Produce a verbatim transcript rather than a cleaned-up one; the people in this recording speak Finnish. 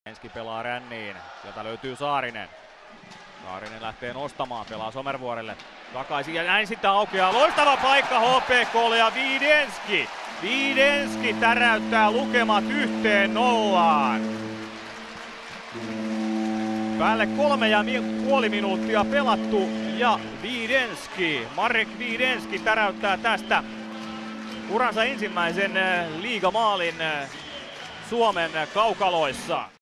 Enski pelaa ränniin, sieltä löytyy Saarinen. Saarinen lähtee nostamaan, pelaa Somervuorelle takaisin ja näin sitten aukeaa loistava paikka H P K:lle ja Viidenski. Viidenski täräyttää lukemat yhteen nollaan. Päälle kolme ja puoli minuuttia pelattu ja Viidenski, Marek Viidenski täräyttää tästä uransa ensimmäisen liigamaalin Suomen kaukaloissa.